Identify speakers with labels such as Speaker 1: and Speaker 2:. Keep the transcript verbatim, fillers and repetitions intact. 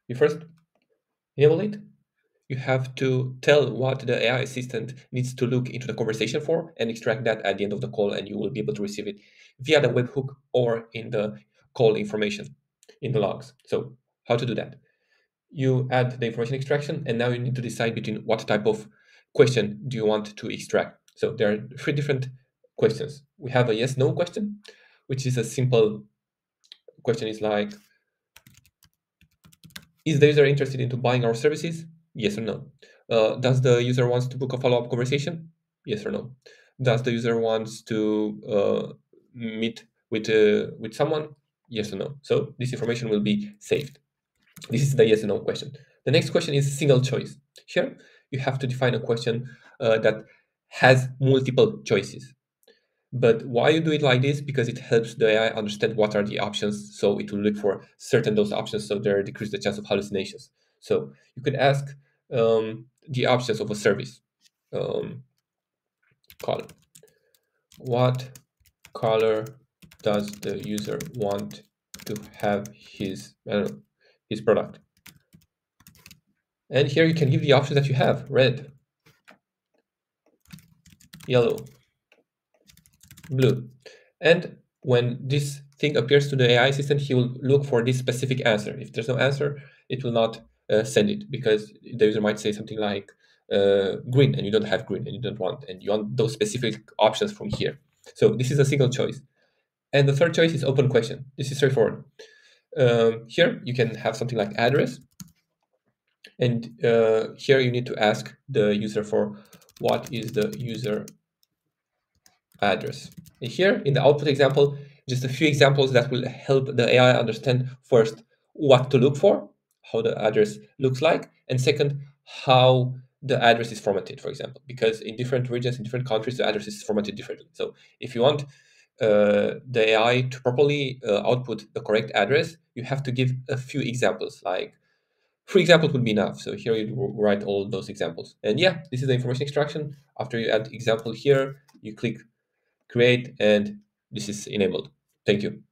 Speaker 1: You first enable it. You have to tell what the A I assistant needs to look into the conversation for and extract that at the end of the call, and you will be able to receive it via the webhook or in the call information in the logs. So how to do that? You add the information extraction, and now you need to decide between what type of question do you want to extract. So there are three different questions. We have a yes no question, which is a simple question. Is like, is the user interested into buying our services? Yes or no. Uh, does the user wants to book a follow-up conversation? Yes or no. Does the user wants to uh, meet with uh, with someone? Yes or no. So this information will be saved. This is the yes or no question. The next question is single choice. Here you have to define a question uh, that has multiple choices. But why you do it like this? Because it helps the A I understand what are the options, so it will look for certain those options, so there decrease the chance of hallucinations. So you could ask um, the options of a service. Um, color. What color does the user want to have his I don't know, his product? And here you can give the options that you have: red, yellow, blue. And when this thing appears to the A I assistant, he will look for this specific answer. If there's no answer, it will not uh, send it, because the user might say something like uh, green, and you don't have green, and you don't want, and you want those specific options from here. So this is a single choice. And the third choice is open question. This is straightforward. Um, here you can have something like address, and uh, here you need to ask the user for what is the user address. And here in the output example, just a few examples that will help the A I understand first what to look for, how the address looks like, and second, how the address is formatted, for example, because in different regions, in different countries, the address is formatted differently. So if you want uh, the A I to properly uh, output the correct address, you have to give a few examples, like three examples would be enough. So here you write all those examples. And yeah, this is the information extraction. After you add example here, you click create, and this is enabled. Thank you.